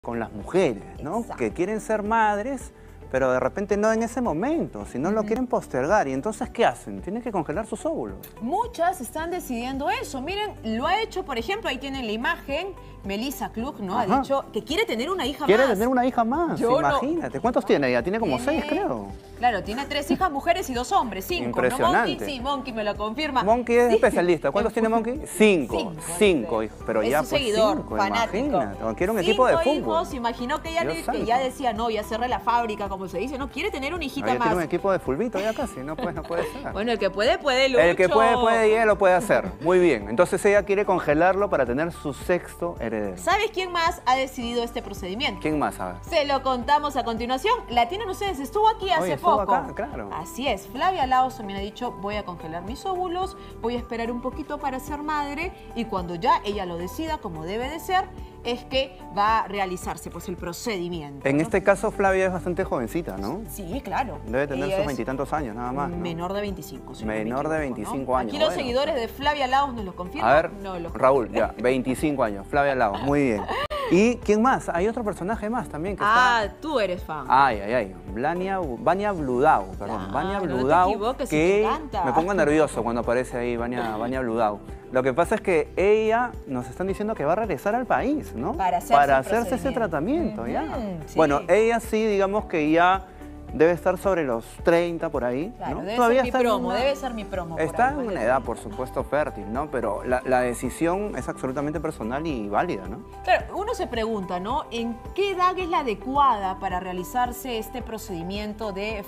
con las mujeres, ¿no? Exacto. Que quieren ser madres, pero de repente no en ese momento, sino lo quieren postergar. ¿Y entonces qué hacen? Tienen que congelar sus óvulos. Muchas están decidiendo eso. Miren, lo ha hecho, por ejemplo, ahí tienen la imagen, Melissa Klug, ¿no? Ajá. Ha dicho que quiere tener una hija Quiere más. tener una hija más, Yo no. imagínate. ¿Cuántos tiene ella? Tiene como 6, creo. Claro, tiene 3 hijas mujeres y 2 hombres, 5. Impresionante. ¿No, Monkey? Sí, Monkey me lo confirma. Monkey es Sí. especialista. ¿Cuántos tiene Monkey? 5. 5 hijos. Pero es ya un pues seguidor, 5, fanático. imagínate. Quiere un equipo de 5 fútbol. hijos, imaginó que ella, Dios que santo. ya decía, no, ya cerré la fábrica, como se dice. No, quiere tener una hijita Ella más. tiene un equipo de fulbito ya casi. No puede ser. Bueno, el que puede, Lucho. El que puede y ella lo puede hacer. Muy bien. Entonces ella quiere congelarlo para tener su 6º heredero. ¿Sabes quién más ha decidido este procedimiento? ¿Quién más sabe? Se lo contamos a continuación. La tienen ustedes, estuvo aquí hace Oye, estuvo poco. acá, claro. Así es, Flavia Laos también ha dicho, voy a congelar mis óvulos, voy a esperar un poquito para ser madre y cuando ya ella lo decida, como debe de ser, es que va a realizarse pues el procedimiento. En ¿no? este caso Flavia es bastante jovencita, ¿no? Sí, claro. Debe tener Ella sus es veintitantos años nada más, ¿no? menor de 25. Si no me Menor de equivoco, 25 ¿no? años. Aquí los Bueno, seguidores o sea. de Flavia Laos nos lo confirman. A ver, No lo Raúl, ya, 25 años, Flavia Laos, muy bien. ¿Y quién más? Hay otro personaje más también que Ah, tú eres fan. Ay. Vania Bludau, perdón. Ah, Vania no te Bludau, equivoques, si te que encanta. me pongo nervioso cuando aparece ahí Vania Bludau. Lo que pasa es que ella nos están diciendo que va a regresar al país, ¿no? Para hacerse el ese tratamiento, ya. sí. Bueno, ella sí, digamos que ya debe estar sobre los 30 por ahí, Claro, ¿no? debe Todavía ser mi está en promo, una- debe ser mi promo. por Está ahí, en ¿vale? una edad, por supuesto, fértil, ¿no? Pero la decisión es absolutamente personal y válida, ¿no? Claro, uno se pregunta, ¿no? ¿En qué edad es la adecuada para realizarse este procedimiento de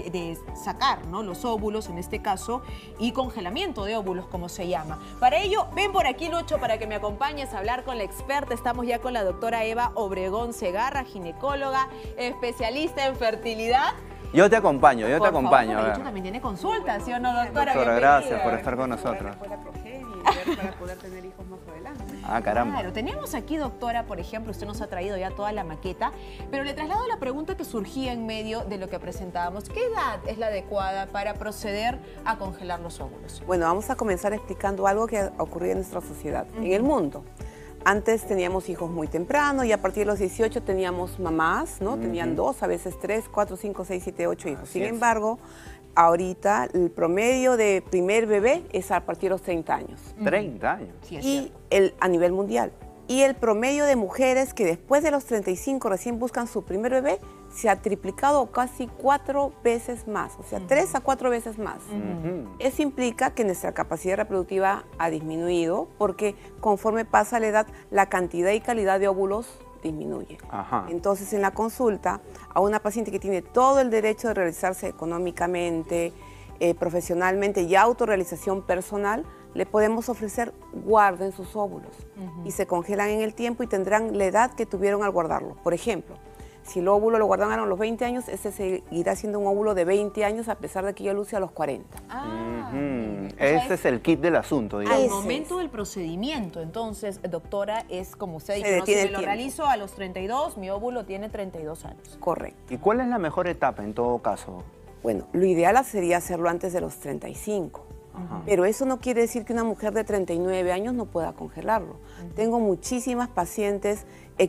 sacar, ¿no? Los óvulos, en este caso, y congelamiento de óvulos, como se llama? Para ello, ven por aquí, Lucho, para que me acompañes a hablar con la experta. Estamos ya con la doctora Eva Obregón Segarra, ginecóloga, especialista en fertilidad. Yo te acompaño, Por favor, a porque ver. Lucho también tiene consultas, ¿sí o no, doctora? Doctora, Bienvenida. gracias por estar con nosotros. Para poder tener hijos más adelante. Ah, caramba. Claro, tenemos aquí, doctora, por ejemplo, usted nos ha traído ya toda la maqueta, pero le traslado la pregunta que surgía en medio de lo que presentábamos. ¿Qué edad es la adecuada para proceder a congelar los óvulos? Bueno, vamos a comenzar explicando algo que ha ocurrido en nuestra sociedad, en el mundo. Antes teníamos hijos muy temprano y a partir de los 18 teníamos mamás, ¿no? Tenían 2, a veces 3, 4, 5, 6, 7, 8 hijos. Así Sin es. embargo, ahorita el promedio de primer bebé es a partir de los 30 años. 30 años. Sí, es Y cierto. a nivel mundial. Y el promedio de mujeres que después de los 35 recién buscan su primer bebé se ha triplicado casi 4 veces más, o sea, 3 a 4 veces más. Eso implica que nuestra capacidad reproductiva ha disminuido porque conforme pasa la edad, la cantidad y calidad de óvulos disminuye. Ajá. Entonces, en la consulta, a una paciente que tiene todo el derecho de realizarse económicamente, profesionalmente y autorrealización personal, le podemos ofrecer guarden sus óvulos y se congelan en el tiempo y tendrán la edad que tuvieron al guardarlo. Por ejemplo, si el óvulo lo guardaron a los 20 años, ese seguirá siendo un óvulo de 20 años a pesar de que ya luce a los 40. Ah, Ujú. bien. O sea, Ese es el kit del asunto, al digamos. Ese momento es. del procedimiento, entonces, doctora, es como usted Se dice, ¿no? Si detiene me el lo tiempo. realizo a los 32, mi óvulo tiene 32 años. Correcto. ¿Y cuál es la mejor etapa en todo caso? Bueno, lo ideal sería hacerlo antes de los 35. Ajá. Pero eso no quiere decir que una mujer de 39 años no pueda congelarlo. Tengo muchísimas pacientes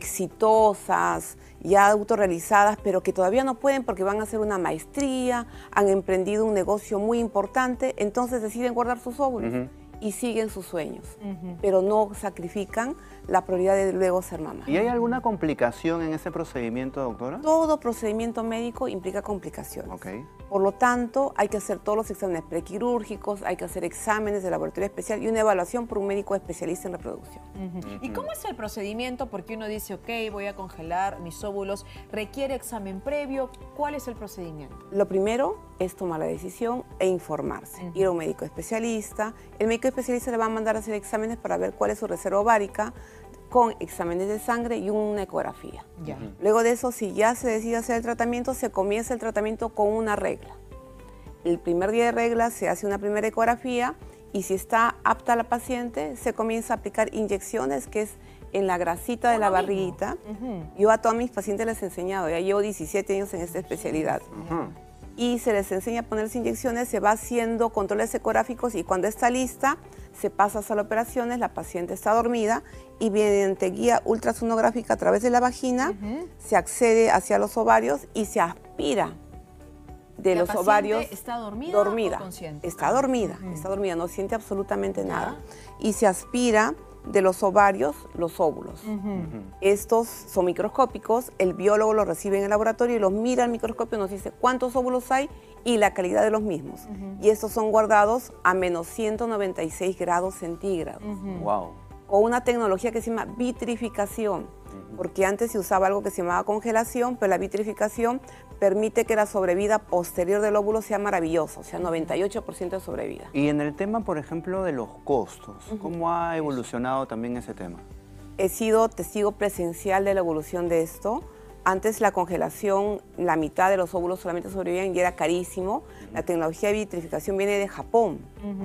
exitosas, ya autorrealizadas, pero que todavía no pueden porque van a hacer una maestría, han emprendido un negocio muy importante, entonces deciden guardar sus óvulos y siguen sus sueños, pero no sacrifican la prioridad de luego ser mamá. ¿Y hay alguna complicación en ese procedimiento, doctora? Todo procedimiento médico implica complicaciones. Ok. Por lo tanto, hay que hacer todos los exámenes prequirúrgicos, hay que hacer exámenes de laboratorio especial y una evaluación por un médico especialista en reproducción. ¿Y cómo es el procedimiento? Porque uno dice, ok, voy a congelar mis óvulos, ¿requiere examen previo? ¿Cuál es el procedimiento? Lo primero es tomar la decisión e informarse. Ir a un médico especialista. El médico especialista le va a mandar a hacer exámenes para ver cuál es su reserva ovárica, con exámenes de sangre y una ecografía. Ya. Luego de eso, si ya se decide hacer el tratamiento, se comienza el tratamiento con una regla. El primer día de regla se hace una primera ecografía y si está apta la paciente, se comienza a aplicar inyecciones, que es en la grasita de la Uno mismo. barriguita. Yo a todas mis pacientes les he enseñado, ya llevo 17 años en esta especialidad. Ajá. Y se les enseña a ponerse inyecciones, se va haciendo controles ecográficos y cuando está lista, se pasa a sala de operaciones, la paciente está dormida y mediante guía ultrasonográfica a través de la vagina se accede hacia los ovarios y se aspira de los ovarios. ¿Está dormida o consciente? Está dormida, no siente absolutamente nada. Y se aspira de los ovarios los óvulos. Estos son microscópicos, el biólogo los recibe en el laboratorio y los mira al microscopio y nos dice cuántos óvulos hay y la calidad de los mismos. Y estos son guardados a menos 196 grados centígrados. Wow. O una tecnología que se llama vitrificación, porque antes se usaba algo que se llamaba congelación, pero la vitrificación permite que la sobrevida posterior del óvulo sea maravillosa, o sea, 98% de sobrevida. Y en el tema, por ejemplo, de los costos, ¿cómo ha evolucionado también ese tema? He sido testigo presencial de la evolución de esto. Antes la congelación, la mitad de los óvulos solamente sobrevivían y era carísimo. La tecnología de vitrificación viene de Japón.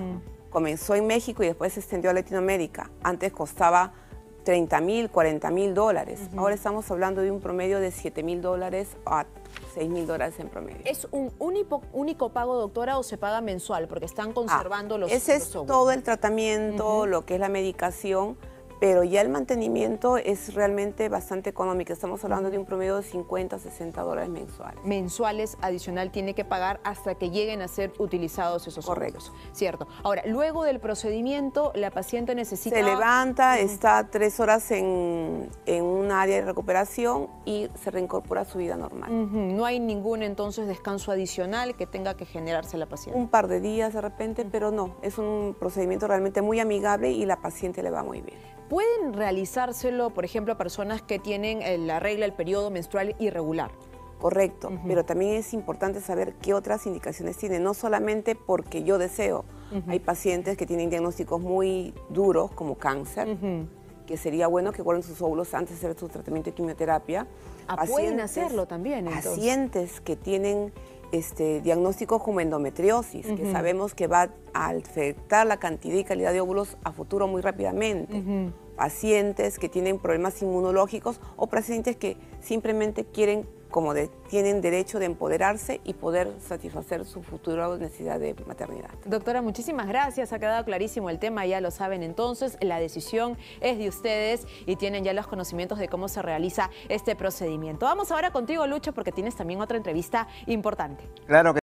Comenzó en México y después se extendió a Latinoamérica. Antes costaba $30,000, $40,000. Ahora estamos hablando de un promedio de $7,000 a $6,000 en promedio. ¿Es un único pago, doctora, o se paga mensual? Porque están conservando los ese es óvulos. todo el tratamiento, lo que es la medicación, pero ya el mantenimiento es realmente bastante económico. Estamos hablando de un promedio de $50, $60 mensuales. Mensuales adicional tiene que pagar hasta que lleguen a ser utilizados esos óvulos. Cierto. Ahora, luego del procedimiento, la paciente necesita... Se levanta, está 3 horas en un área de recuperación y se reincorpora a su vida normal. No hay ningún, entonces, descanso adicional que tenga que generarse la paciente. Un par de días de repente, pero no. Es un procedimiento realmente muy amigable y la paciente le va muy bien. ¿Pueden realizárselo, por ejemplo, a personas que tienen la regla, el periodo menstrual irregular? Correcto, pero también es importante saber qué otras indicaciones tiene, no solamente porque yo deseo. Hay pacientes que tienen diagnósticos muy duros, como cáncer, que sería bueno que guarden sus óvulos antes de hacer su tratamiento de quimioterapia. Pueden hacerlo también, entonces. Pacientes que tienen diagnósticos como endometriosis, que sabemos que va a afectar la cantidad y calidad de óvulos a futuro muy rápidamente. Pacientes que tienen problemas inmunológicos o pacientes que simplemente quieren, tienen derecho de empoderarse y poder satisfacer su futura necesidad de maternidad. Doctora, muchísimas gracias. Ha quedado clarísimo el tema, ya lo saben entonces. La decisión es de ustedes y tienen ya los conocimientos de cómo se realiza este procedimiento. Vamos ahora contigo, Lucho, porque tienes también otra entrevista importante. Claro que